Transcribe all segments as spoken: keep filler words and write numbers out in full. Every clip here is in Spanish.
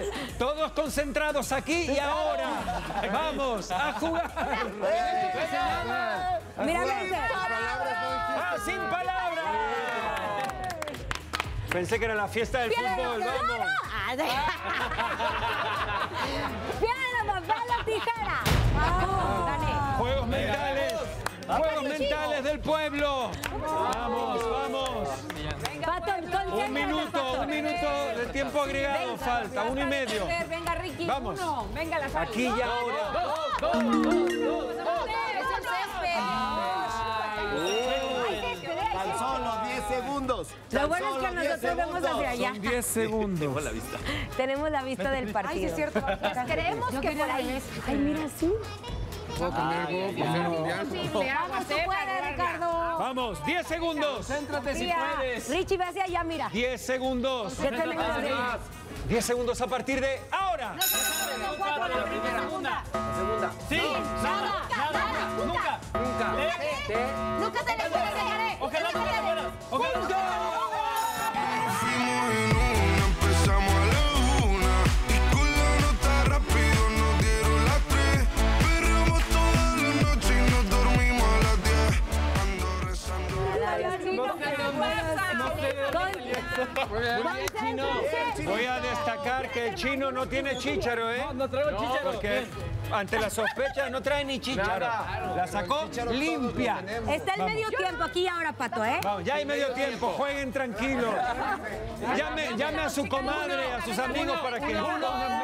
Todos concentrados aquí y ahora. Vamos a jugar. Mira, vente. Ah, sin palabras. Pensé que era la fiesta del fútbol. Vamos. Piedra, papel o tijera. Vamos, dale. Juegos mentales. Juegos mentales del pueblo. Vamos, vamos. Pato, Un minuto, un minuto de tiempo agregado falta, uno y medio. Venga, Ricky. Vamos. Uno. Venga, la sal. Aquí y ahora. Tan solo diez segundos. Lo bueno es que nosotros vemos hacia allá. Son diez segundos. Tengo la vista. Tenemos la vista del partido. Ay, sí es cierto. Creemos que por ahí. Ay, mira, sí. ¿Puedo cambiar el juego por ser mundial? Vamos, tú puedes, Ricardo. Vamos, diez segundos. Céntrate si Mira, puedes. Richie, ve hacia allá, mira. diez segundos. ¿Qué tenemos que hacer? diez segundos a partir de ahora. Cuatro, la primera, segunda. Segunda. Sí. Nada. Nada. Nunca. Nunca. Nunca te le puedes dejar. Ojalá nunca te mueras. Ojalá. Empezamos a la una y con la nota rápido nos dieron las tres. Perramos toda la noche y nos dormimos a las diez. Ando rezando. Voy a destacar que el chino no tiene chícharo, ¿eh? No traigo chícharo. Porque ante la sospecha no trae ni chícharo. La sacó limpia. Está el medio tiempo aquí y ahora, Pato, ¿eh? Vamos, ya hay medio tiempo, jueguen tranquilos. Llame, llame a su comadre, a sus amigos para que pongan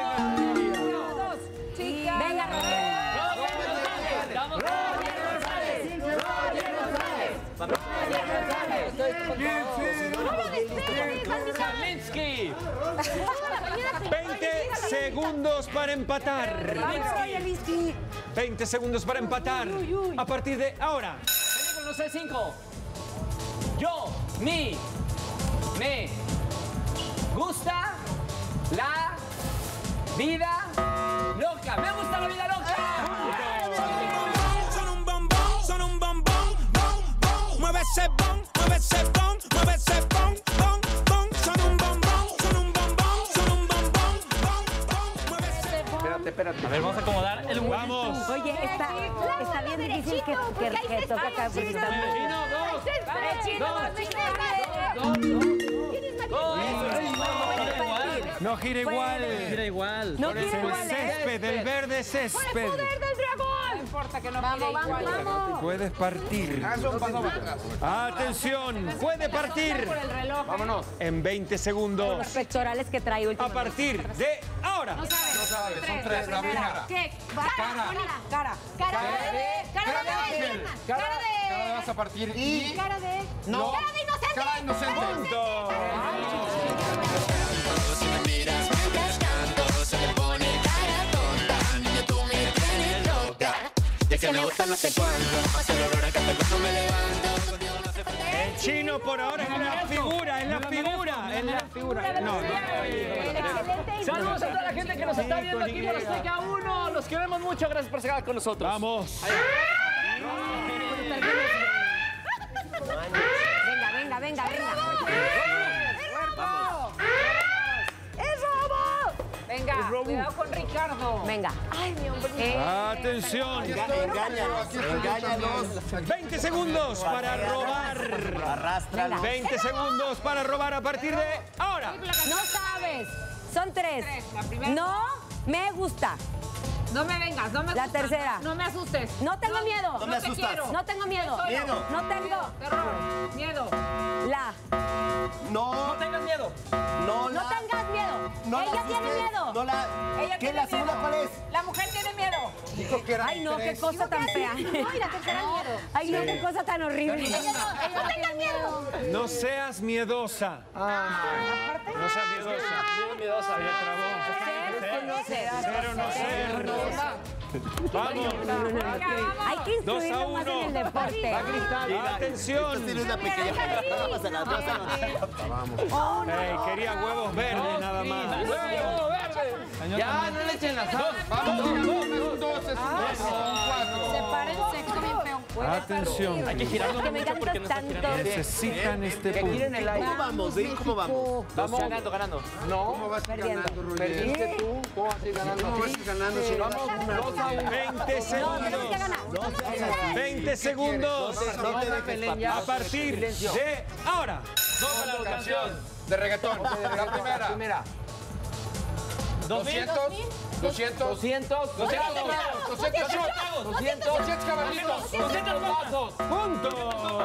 venga. Venga, veinte segundos para empatar. veinte segundos para empatar. A partir de ahora. No sé, cinco. Yo, mi, me gusta la vida loca. Me gusta la vida loca. Son un bombón, son un bombón, bom, bom. Mueve ese bom, mueve ese bom, mueve ese bom, bom, bom. Son un bombón, son un bombón, son un bombón, bom, bom. Mueve ese bom. Espérate, espérate. A ver, vamos a acomodar el huevo. Vamos. Oye, está, está bien difícil que, que, que toca acá. Porque está muy... Chino, dos. No gira igual. Gira igual. No Es quiere el igual, ¿eh? césped, el verde césped. No importa que no vamos, vamos, vamos. Puedes partir. Atención, puede partir. Vámonos. En veinte segundos. Los pectorales que trae A últimamente. partir de ahora. No sabes. No sabes, son tres. La primera. ¿Qué? Cara. Cara. Cara de. Cara de. Cara de. Cara vas a partir y... Cara de. No. Cara de inocente. Cara inocente. Punto. Si me miras mientras canto, se me pone cara tonta. Niña, tú me tienes loca. Ya que me gusta no sé cuánto, hace el olor a café cuando me levanto. Contigo no hace falta. El chino por ahora es la figura, es la figura, es la figura. No, no. Saludos a toda la gente que nos está viendo aquí por Azteca uno. Los queremos mucho. Gracias por estar con nosotros. Vamos. Venga, venga, venga, venga. Venga, cuidado con Ricardo. Venga. Ay, mi hombre. Eh, Atención. Engáñalos, engáñalos. veinte segundos para robar. Arrástralo. veinte segundos para robar a partir de ahora. no sabes. Son tres. La primera. No me gusta. No me vengas, no me La asustes. tercera. No me asustes. No tengo miedo. No me te asustas. quiero. No tengo miedo. Miedo. No tengo. Terror. Miedo. La. No, No tengas miedo. no No la... tengas miedo. no la Ella tiene asustes. miedo. No la... Ella ¿Qué? tiene ¿La segunda miedo. cuál es? La mujer tiene miedo. Dijo que eran Ay, no, qué tres. cosa tan fea. Ay, la tercera miedo. Ay, no, qué cosa tan horrible. Ella no, ella no tengas miedo. No seas miedosa. No seas miedosa. Miedosa, Cero no ser. Vamos. Hay que Dos a instruirlo más en uno. el deporte. Atención. Tiene una pequeña... Pásala, pásala. Ey, quería huevos verdes nada más. ¡Huevo verde! Ya, no le echen la sal. Vamos, dos, dos, dos, es un dos, son cuatro. Separen sexo bien feo. Atención. Hay que girarlo Es que me mucho porque no está encanta girando. tanto. Necesitan este Que punto. giren el aire. ¿Cómo vamos? ¿Eh? ¿Cómo vamos? Vamos ganando, ganando. ¿Cómo vas a ir Perdiendo. ganando, Roger? Perdiste tú. ¿Cómo vas a ir ganando? ¿Cómo vas a ir ganando si no vas a Vamos, dos a uno. veinte No, segundos. tenemos que ganar. veinte segundos. No te dejes, papi. A partir de ahora. Vamos a la canción. De reggaetón. La primera. Primera. doscientos. doscientos. doscientos. doscientos. doscientos. doscientos. doscientos caballitos. doscientos vasos. Punto.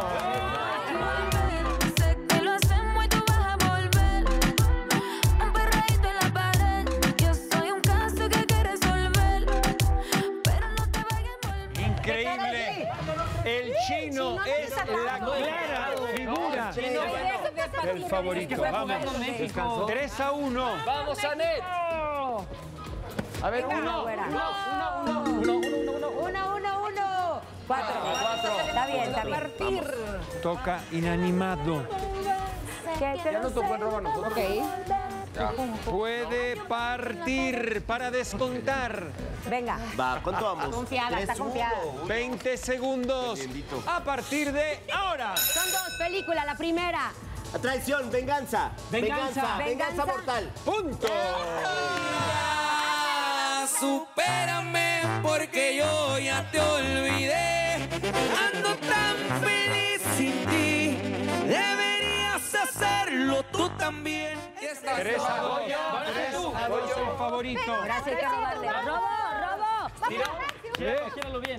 Sé que lo hacemos y tú vas a volver. Un perreíto en la pared. Yo soy un caso que hay que resolver. Pero no te vayas a volver. Increíble. El chino es la clara figura del favorito. Vamos. tres a uno. Vamos, Anet. A ver, uno. Uno, Fuera. uno, uno, uno, uno, uno. Uno, uno, uno. Cuatro. Cuatro. Está bien, está bien. Toca inanimado. ¿Qué Ya no tocó el robo a nosotros. Puede partir para descontar. Venga. Va, ¿cuánto vamos? Confiada, está Tres, uno. confiada. veinte segundos. A partir de ahora. Son dos películas. La primera. Traición, venganza. Venganza. Venganza, venganza Venganza. mortal. Punto. Supérame porque yo ya te olvidé. Ando tan feliz sin ti. Deberías hacerlo tú también. tres a dos. tres a dos el favorito. Ahora sí hay que robarle. ¡Robo! ¡Robo! ¿Qué? Gíralo bien.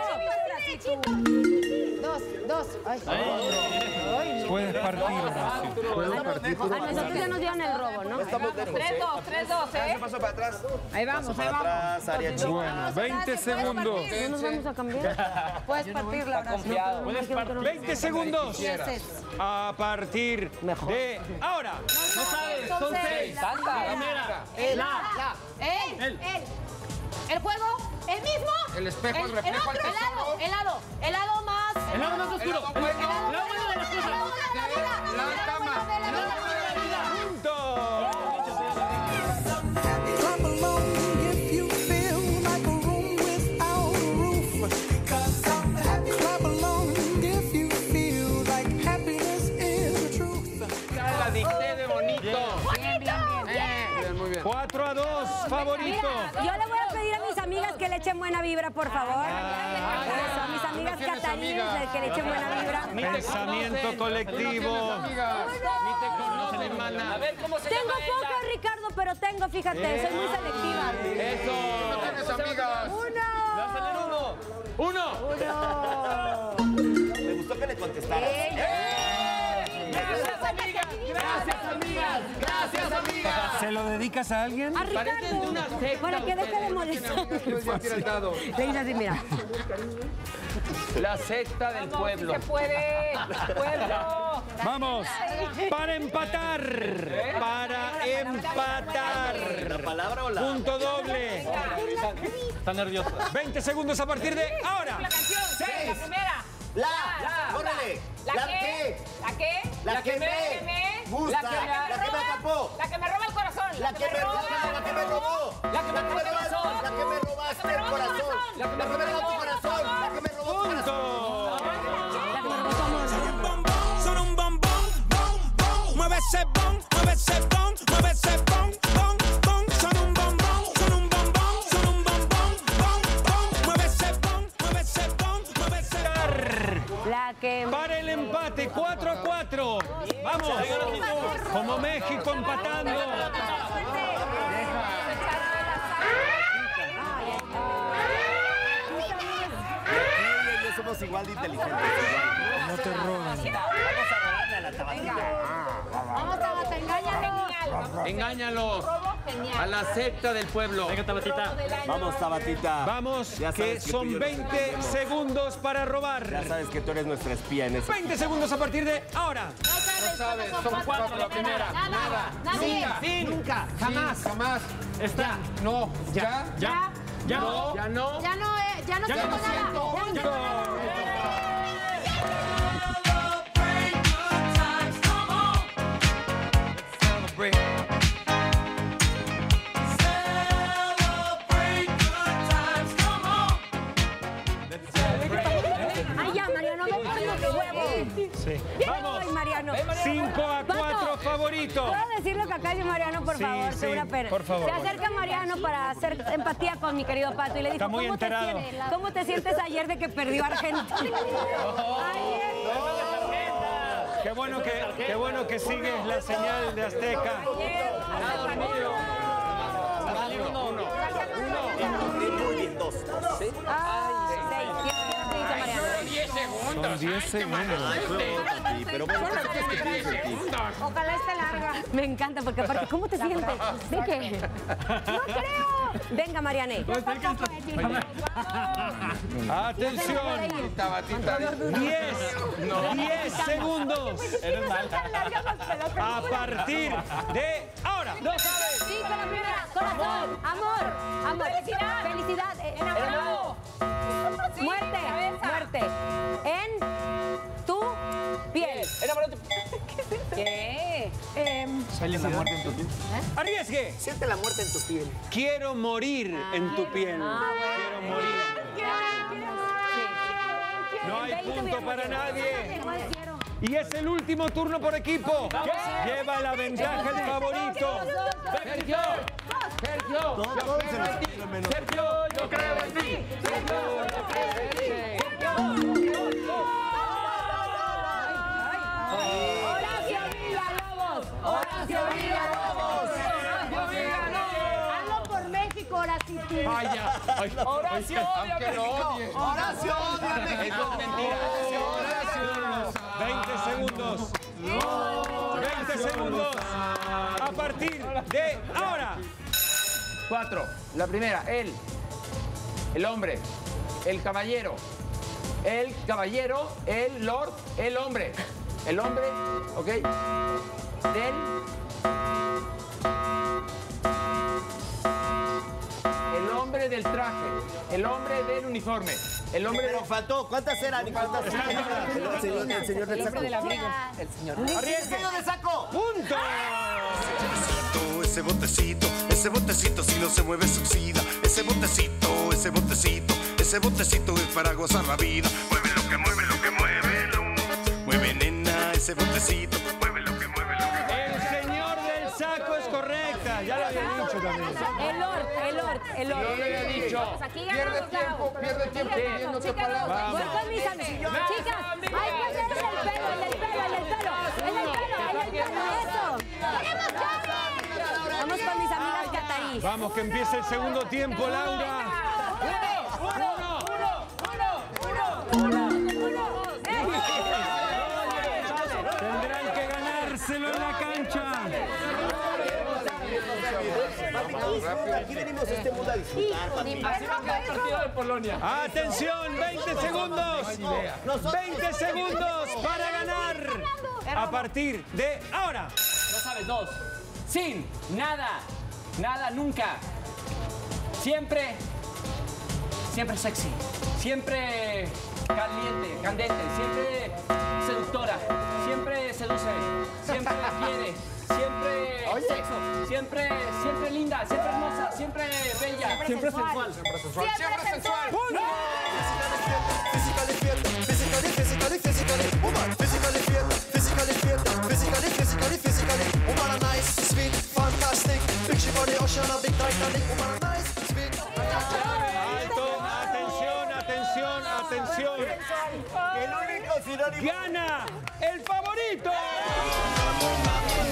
Dos, dos. Ay. Puedes partir, Horacio. Puedo partir por A nosotros ya nos dieron el robo, ¿no? Estamos lejos, Tres, ¿eh? dos, tres, dos, ¿eh? Paso para atrás. Ahí vamos, Paso ahí para vamos. atrás, área chica. Bueno, veinte segundos. No nos vamos a cambiar. Puedes partirla, Horacio. Confiado. Puedes partir. veinte segundos. Quieres. A partir de ahora. No sabes, Son son seis. seis. Anda. Primera. El, la, él, él. El juego, el mismo. El espejo, el reflejo, el el otro, el lado, el lado, el lado más. El lado más oscuro. lado bueno. El lado bueno de las El cosas. lado de la vida. La cama. El lado de la vida. Punto. Clap along if you feel like a room without a roof. Clap along if you feel like happiness is the truth. La dicté de bonito. Bien, bien, bien. Bien, muy bien. cuatro a dos, favorito. Yo le voy a pedir a mis amigas que le echen buena vibra, por favor. Eso, a mis amigas ¿tienes cataríes, amigas? que le echen buena vibra. Pensamiento colectivo. Amigas. Ni te conocen, hermana. A ver cómo se Tengo llama poca, ella. Ricardo, pero tengo, fíjate, soy muy selectiva. Eso. ¿Tienes amigas? ¡Uno! Uno. ¡Uno! Me gustó que le contestaras. Gracias, amigas. Gracias, amigas. Gracias, amigas. ¿Se lo dedicas a alguien? A Parecen de Ricardo, una secta para que deje de ustedes. molestar. Tira el dado. Le dice así, mira. La secta del pueblo. Se puede. Pueblo. Vamos. Para empatar. Para empatar. ¿La palabra o la...? Punto doble. Está nerviosa. veinte segundos a partir de ahora. La canción, la primera. La, órale. La La que, que, la que, la que me me gusta, la que me la que me roba, atrapó. la que me roba el corazón, La que me roba, la que me robó. la que me robó el robaste, corazón, la que me robaste el corazón. La que me robó tu corazón. La que me robó tu corazón. Punto. Bombón, son un bombón, bom, bom. Mueve ese bom, mueve ese bom, mueve ese bom, bom, bom. Son un bombón, son un bombón, son un bombón, bom, bom. Mueve ese bom, mueve ese bom, mueve ese bom. La que... Para el empate, cuatro a cuatro. Vamos. Como México empatando. Y yo somos igual de inteligentes. No te roban. Vamos a robarle a la tabatilla. Vamos, Tabata, engáñalo. Engáñalos. Genial. A la secta del pueblo. Venga, Tabatita. Vamos, Tabatita. Vamos, Ya que sabes que tú y son yo nos veinte conocemos. segundos para Ya robar. sabes que tú eres nuestra espía en eso. veinte segundos a partir de ahora. No sabes, sabes, son son cuatro, cuatro, la primera. Nada, Nada. nadie. Sí, nunca, jamás. Jamás. Está. No. ¿Ya? Ya, Ya no. Ya no. ya no, eh, ya no Ya tengo lo nada. siento. Ya no tengo nada. favorito. ¿Puedo decir lo que acá dice Mariano, por Sí, favor? sí, Qué una pena. por favor. Se acerca Mariano para hacer empatía con mi querido Pato y le dijo, Está muy ¿cómo te, enterado. sientes, ¿cómo te sientes ayer de que perdió Argentina? Ayer. Qué bueno que, qué bueno que sigues la señal de Azteca. Muy bien, dos. ¿Sí? Ay, seis. ¿Qué dice Mariano? Son diez segundos. Pero bueno, ¿qué es que piensas en ti? Ojalá esté larga. Me encanta, porque aparte, ¿cómo te sientes? ¿De qué? ¡No creo! Venga, Mariané. Atención. diez, diez segundos. A partir de ahora. Sí, con la primera. Corazón, amor, amor. Felicidad. Felicidad. eh, Enamorado. Muerte, muerte. En tu piel. Enamorado. ¿Qué? Em, Arriesgue. Siente la muerte en tu piel. Quiero morir en tu piel. Quiero morir. No hay punto para nadie. Y es el último turno por equipo. Lleva la ventaja el favorito. Sergio. Sergio. Yo creo en ti. Sergio, yo creo en ti. Sergio, yo creo en ti. Horacio Villalobos. Horacio Villalobos. Horacio Villalobos. Hazlo por México, Horacio. Vaya. Horacio, odia México. Horacio odia a México. Es mentira. veinte segundos. veinte segundos. A partir de ahora. Cuatro. La primera, él. El hombre. El caballero. El caballero. El lord. El hombre. El hombre, ¿ok? Del... El hombre del traje. El hombre del uniforme. El hombre Pero del... faltó. ¿Cuántas eran? ¿Cuántas eran? El señor, el señor del saco. Arriesgue. ¡Señor del saco! ¡Punto! Ese botecito, ese botecito si no se mueve se oxida. Ese botecito, ese botecito, ese botecito es para gozar la vida. Mueve lo que mueve, lo que mueve, lo. Mueve nena, ese botecito, mueve lo que mueve, lo que mueve. El señor del saco es correcta. Ya lo había dicho también. El Lord, el Lord, el Lord. Yo le había dicho. Pues aquí Pierde ganamos, tiempo, Lau. pierde tiempo pidiéndote palabras. Voy con mis amigas. Chicas, hay que hacer el del pelo, el del pelo, el del pelo. El del pelo, el del pelo, eso. Vamos con mis amigas catarí. Vamos, que empiece el segundo tiempo, Laura. Tendrán que ganárselo en la cancha. Aquí venimos a este mundo a disfrutar, papi. Así va a quedar el partido de Polonia. Atención, veinte segundos. veinte segundos para ganar. A partir de ahora. No sabes, dos. Sin, nada, nada, nunca. Siempre, siempre sexy. Siempre caliente, candente. Siempre seductora. Siempre seduce. Siempre quiere. Siempre sexo. Siempre, siempre linda. Siempre hermosa. Siempre bella. Siempre sensual. Siempre sensual. Siempre sensual. Physically fit, physically, physically, physically, woman. Physically fit, physically fit, physically, physically, physically, woman. A nice, sweet, fantastic. Picture body, ocean, a big Titanic, woman. A nice, sweet, Alto, atención, atención, atención. El único sinónimo. Gana el favorito. Vamos,